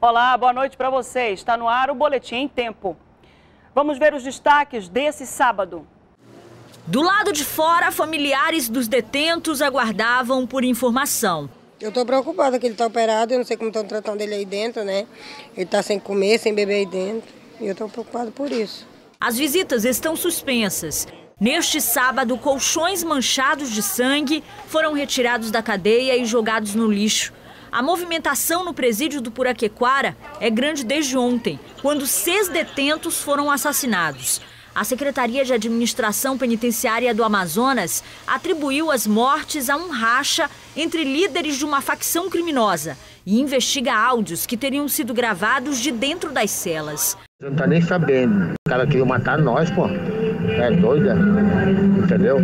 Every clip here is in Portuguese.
Olá, boa noite para você. Está no ar o Boletim em Tempo. Vamos ver os destaques desse sábado. Do lado de fora, familiares dos detentos aguardavam por informação. Eu estou preocupada que ele está operado, eu não sei como estão tratando ele aí dentro, né? Ele está sem comer, sem beber aí dentro, e eu estou preocupada por isso. As visitas estão suspensas. Neste sábado, colchões manchados de sangue foram retirados da cadeia e jogados no lixo. A movimentação no presídio do Puraquequara é grande desde ontem, quando 6 detentos foram assassinados. A Secretaria de Administração Penitenciária do Amazonas atribuiu as mortes a um racha entre líderes de uma facção criminosa e investiga áudios que teriam sido gravados de dentro das celas. Não tá nem sabendo. O cara queria matar nós, pô. É doida, entendeu?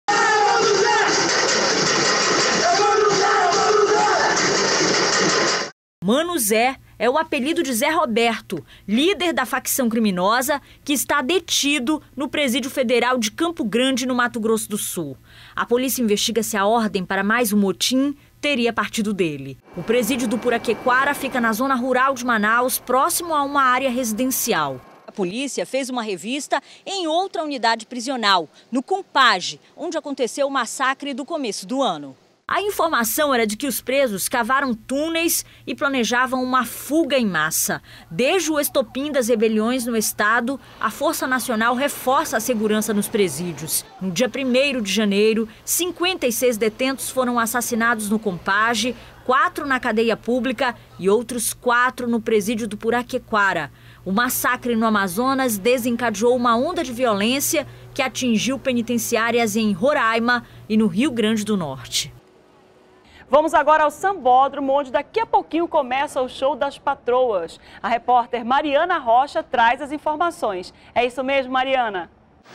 Mano Zé é o apelido de Zé Roberto, líder da facção criminosa que está detido no Presídio Federal de Campo Grande, no Mato Grosso do Sul. A polícia investiga se a ordem para mais um motim teria partido dele. O presídio do Puraquequara fica na zona rural de Manaus, próximo a uma área residencial. A polícia fez uma revista em outra unidade prisional, no Compage, onde aconteceu o massacre do começo do ano. A informação era de que os presos cavaram túneis e planejavam uma fuga em massa. Desde o estopim das rebeliões no estado, a Força Nacional reforça a segurança nos presídios. No dia 1º de janeiro, 56 detentos foram assassinados no Compage, 4 na cadeia pública e outros 4 no presídio do Puraquequara. O massacre no Amazonas desencadeou uma onda de violência que atingiu penitenciárias em Roraima e no Rio Grande do Norte. Vamos agora ao Sambódromo, onde daqui a pouquinho começa o show das patroas. A repórter Mariana Rocha traz as informações. É isso mesmo, Mariana?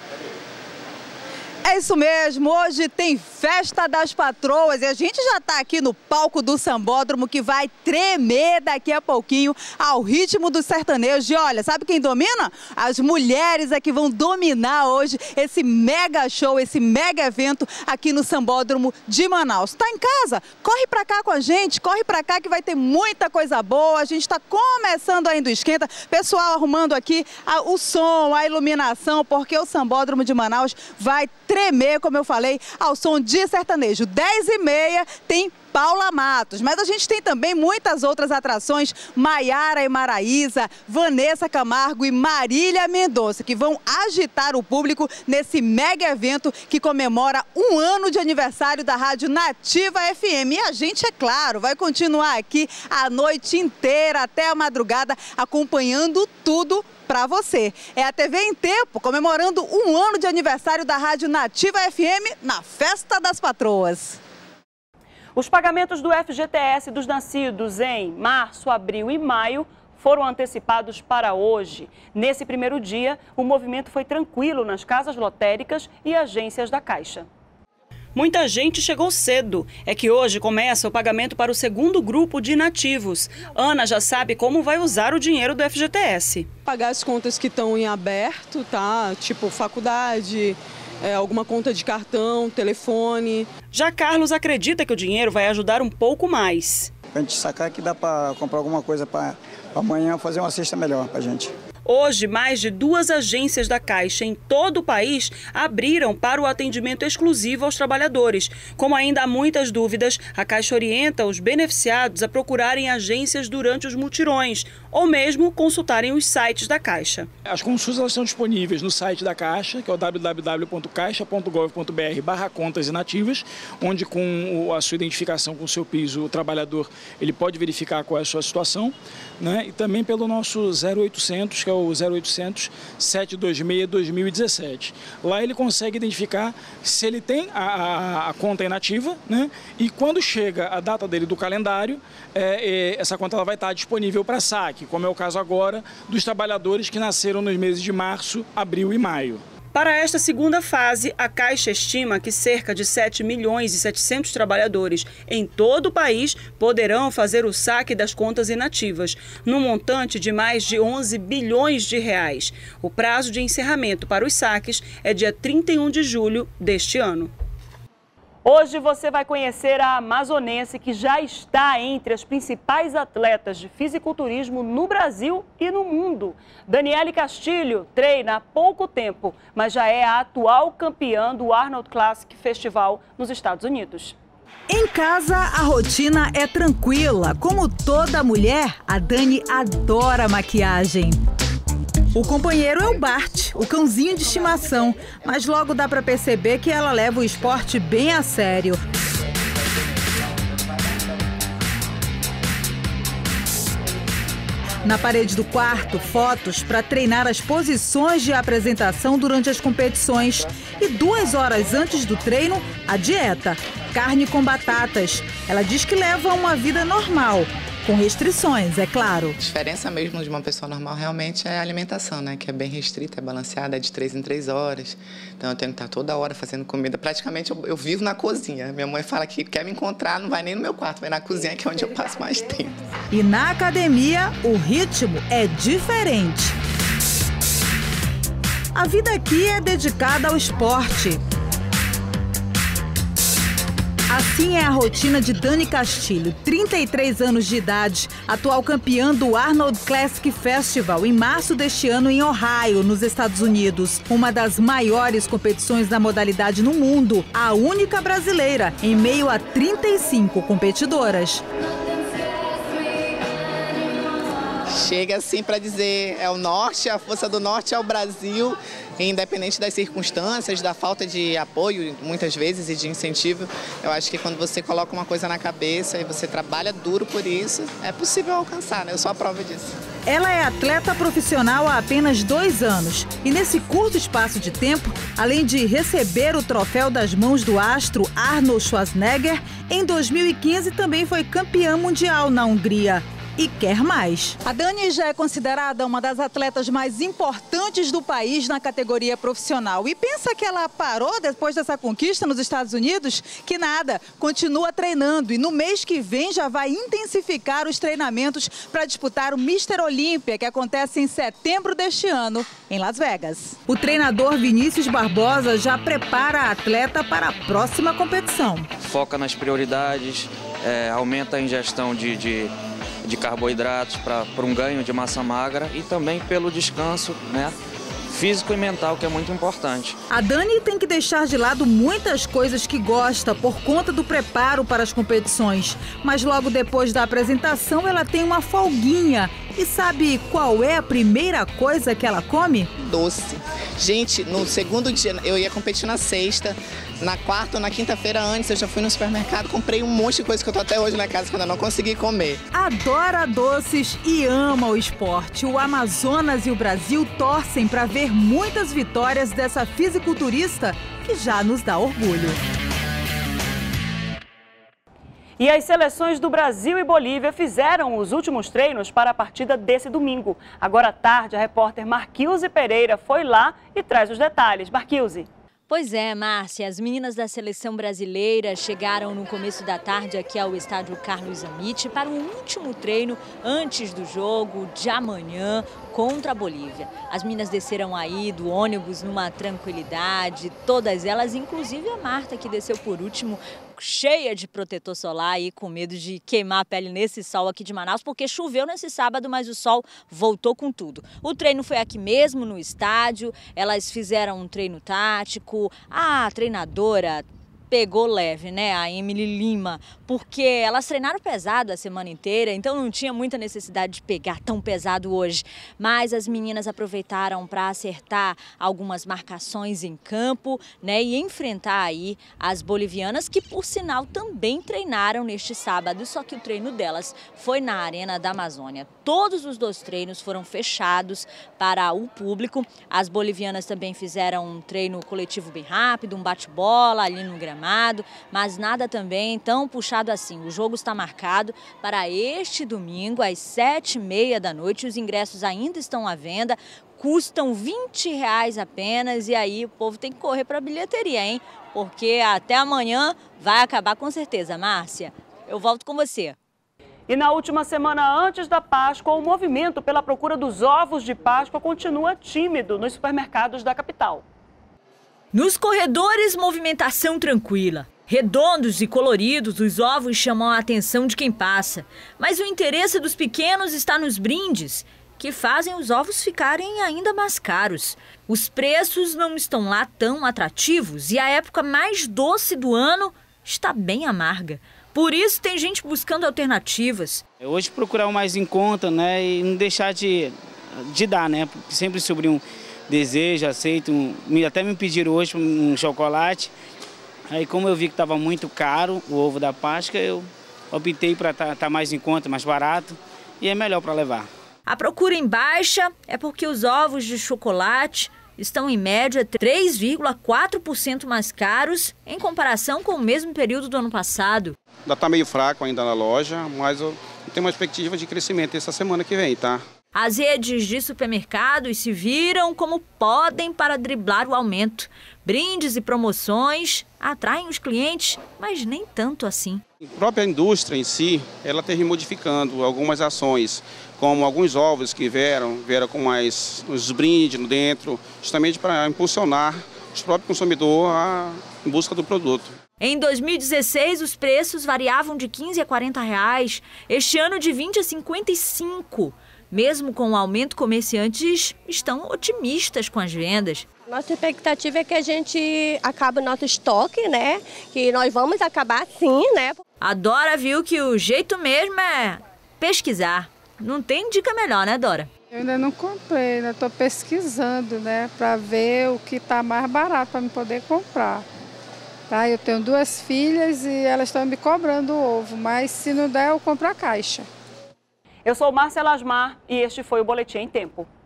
É isso mesmo, hoje tem Festa das Patroas e a gente já está aqui no palco do Sambódromo que vai tremer daqui a pouquinho ao ritmo do sertanejo. E olha, sabe quem domina? As mulheres é que vão dominar hoje esse mega show, esse mega evento aqui no Sambódromo de Manaus. Tá em casa? Corre pra cá com a gente, corre pra cá que vai ter muita coisa boa. A gente está começando ainda o esquenta, pessoal arrumando aqui o som, a iluminação, porque o Sambódromo de Manaus vai tremer, como eu falei, ao som de sertanejo. 10h30 tem Paula Matos, mas a gente tem também muitas outras atrações, Maiara e Maraísa, Vanessa Camargo e Marília Mendonça, que vão agitar o público nesse mega evento que comemora 1 ano de aniversário da Rádio Nativa FM. E a gente, é claro, vai continuar aqui a noite inteira, até a madrugada, acompanhando tudo para você. É a TV em Tempo, comemorando 1 ano de aniversário da Rádio Nativa FM na Festa das Patroas. Os pagamentos do FGTS dos nascidos em março, abril e maio foram antecipados para hoje. Nesse primeiro dia, o movimento foi tranquilo nas casas lotéricas e agências da Caixa. Muita gente chegou cedo. É que hoje começa o pagamento para o segundo grupo de inativos. Ana já sabe como vai usar o dinheiro do FGTS. Pagar as contas que estão em aberto, tá? Tipo faculdade, alguma conta de cartão, telefone. Já Carlos acredita que o dinheiro vai ajudar um pouco mais. A gente sacar que dá para comprar alguma coisa para amanhã fazer uma cesta melhor para a gente. Hoje, mais de 2 agências da Caixa em todo o país abriram para o atendimento exclusivo aos trabalhadores. Como ainda há muitas dúvidas, a Caixa orienta os beneficiados a procurarem agências durante os mutirões ou mesmo consultarem os sites da Caixa. As consultas elas estão disponíveis no site da Caixa, que é o www.caixa.gov.br/contas inativas, onde com a sua identificação com o seu piso, o trabalhador ele pode verificar qual é a sua situação, né? E também pelo nosso 0800, que é o 0800 726 2017. Lá ele consegue identificar se ele tem a conta inativa, né? E quando chega a data dele do calendário, essa conta ela vai estar disponível para saque, como é o caso agora dos trabalhadores que nasceram nos meses de março, abril e maio. Para esta segunda fase, a Caixa estima que cerca de 7 milhões e 700 trabalhadores em todo o país poderão fazer o saque das contas inativas, num montante de mais de 11 bilhões de reais. O prazo de encerramento para os saques é dia 31 de julho deste ano. Hoje você vai conhecer a amazonense que já está entre as principais atletas de fisiculturismo no Brasil e no mundo. Daniele Castilho treina há pouco tempo, mas já é a atual campeã do Arnold Classic Festival nos Estados Unidos. Em casa, a rotina é tranquila. Como toda mulher, a Dani adora maquiagem. O companheiro é o Bart, o cãozinho de estimação, mas logo dá para perceber que ela leva o esporte bem a sério. Na parede do quarto, fotos para treinar as posições de apresentação durante as competições. E 2 horas antes do treino, a dieta. Carne com batatas. Ela diz que leva uma vida normal. Com restrições, é claro. A diferença mesmo de uma pessoa normal realmente é a alimentação, né? Que é bem restrita, é balanceada, é de 3 em 3 horas. Então eu tenho que estar toda hora fazendo comida. Praticamente eu vivo na cozinha. Minha mãe fala que quer me encontrar, não vai nem no meu quarto, vai na cozinha, que é onde eu passo mais tempo. E na academia, o ritmo é diferente. A vida aqui é dedicada ao esporte. Assim é a rotina de Dani Castilho, 33 anos de idade, atual campeã do Arnold Classic Festival em março deste ano em Ohio, nos Estados Unidos. Uma das maiores competições da modalidade no mundo, a única brasileira, em meio a 35 competidoras. Chega assim para dizer, é o norte, a força do norte é o Brasil, independente das circunstâncias, da falta de apoio, muitas vezes, e de incentivo. Eu acho que quando você coloca uma coisa na cabeça e você trabalha duro por isso, é possível alcançar, né? Eu sou a prova disso. Ela é atleta profissional há apenas 2 anos e nesse curto espaço de tempo, além de receber o troféu das mãos do astro Arnold Schwarzenegger, em 2015 também foi campeã mundial na Hungria. E quer mais. A Dani já é considerada uma das atletas mais importantes do país na categoria profissional. E pensa que ela parou depois dessa conquista nos Estados Unidos? Que nada, continua treinando e no mês que vem já vai intensificar os treinamentos para disputar o Mr. Olímpia, que acontece em setembro deste ano, em Las Vegas. O treinador Vinícius Barbosa já prepara a atleta para a próxima competição. Foca nas prioridades, aumenta a ingestão de carboidratos para um ganho de massa magra e também pelo descanso, né, físico e mental, que é muito importante. A Dani tem que deixar de lado muitas coisas que gosta por conta do preparo para as competições. Mas logo depois da apresentação ela tem uma folguinha. E sabe qual é a primeira coisa que ela come? Doce. Gente, no segundo dia, eu ia competir na sexta, na quarta ou na quinta-feira antes, eu já fui no supermercado, comprei um monte de coisa que eu tô até hoje na casa que eu ainda não consegui comer. Adora doces e ama o esporte. O Amazonas e o Brasil torcem para ver muitas vitórias dessa fisiculturista que já nos dá orgulho. E as seleções do Brasil e Bolívia fizeram os últimos treinos para a partida desse domingo. Agora à tarde, a repórter Marquilze Pereira foi lá e traz os detalhes. Marquilze. Pois é, Márcia, as meninas da seleção brasileira chegaram no começo da tarde aqui ao estádio Carlos Zanetti para o último treino antes do jogo de amanhã contra a Bolívia. As meninas desceram aí do ônibus numa tranquilidade, todas elas, inclusive a Marta, que desceu por último, cheia de protetor solar e com medo de queimar a pele nesse sol aqui de Manaus, porque choveu nesse sábado, mas o sol voltou com tudo. O treino foi aqui mesmo no estádio, elas fizeram um treino tático, a treinadora pegou leve, né, a Emily Lima, porque elas treinaram pesado a semana inteira, então não tinha muita necessidade de pegar tão pesado hoje. Mas as meninas aproveitaram para acertar algumas marcações em campo, né, e enfrentar aí as bolivianas, que por sinal também treinaram neste sábado, só que o treino delas foi na Arena da Amazônia. Todos os 2 treinos foram fechados para o público. As bolivianas também fizeram um treino coletivo bem rápido, um bate-bola ali no gramado, mas nada também tão puxado assim. O jogo está marcado para este domingo, às 7h30 da noite. Os ingressos ainda estão à venda, custam R$20 apenas. E aí o povo tem que correr para a bilheteria, hein? Porque até amanhã vai acabar com certeza. Márcia, eu volto com você. E na última semana antes da Páscoa, o movimento pela procura dos ovos de Páscoa continua tímido nos supermercados da capital. Nos corredores, movimentação tranquila. Redondos e coloridos, os ovos chamam a atenção de quem passa. Mas o interesse dos pequenos está nos brindes, que fazem os ovos ficarem ainda mais caros. Os preços não estão lá tão atrativos e a época mais doce do ano está bem amarga. Por isso tem gente buscando alternativas. Hoje procurar o mais em conta, né, e não deixar de dar, né, porque sempre sobre um desejo, aceito, até me pediram hoje um chocolate. Aí como eu vi que estava muito caro o ovo da Páscoa, eu optei para tá mais em conta, mais barato e é melhor para levar. A procura em baixa é porque os ovos de chocolate estão em média 3,4% mais caros em comparação com o mesmo período do ano passado. Ainda está meio fraco ainda na loja, mas eu tenho uma expectativa de crescimento essa semana que vem, tá? As redes de supermercados se viram como podem para driblar o aumento. Brindes e promoções atraem os clientes, mas nem tanto assim. A própria indústria em si, ela tem modificando algumas ações, como alguns ovos que vieram com mais os brindes dentro, justamente para impulsionar o próprio consumidor em busca do produto. Em 2016, os preços variavam de R$15 a R$40. Este ano, de 20 a 55. Mesmo com o aumento, comerciantes estão otimistas com as vendas. Nossa expectativa é que a gente acabe o nosso estoque, né? Que nós vamos acabar sim, né? A Dora viu que o jeito mesmo é pesquisar. Não tem dica melhor, né, Dora? Eu ainda não comprei, ainda estou pesquisando, né? Para ver o que está mais barato para me poder comprar. Tá? Eu tenho 2 filhas e elas estão me cobrando o ovo, mas se não der, eu compro a caixa. Eu sou Márcia Lasmar e este foi o Boletim em Tempo.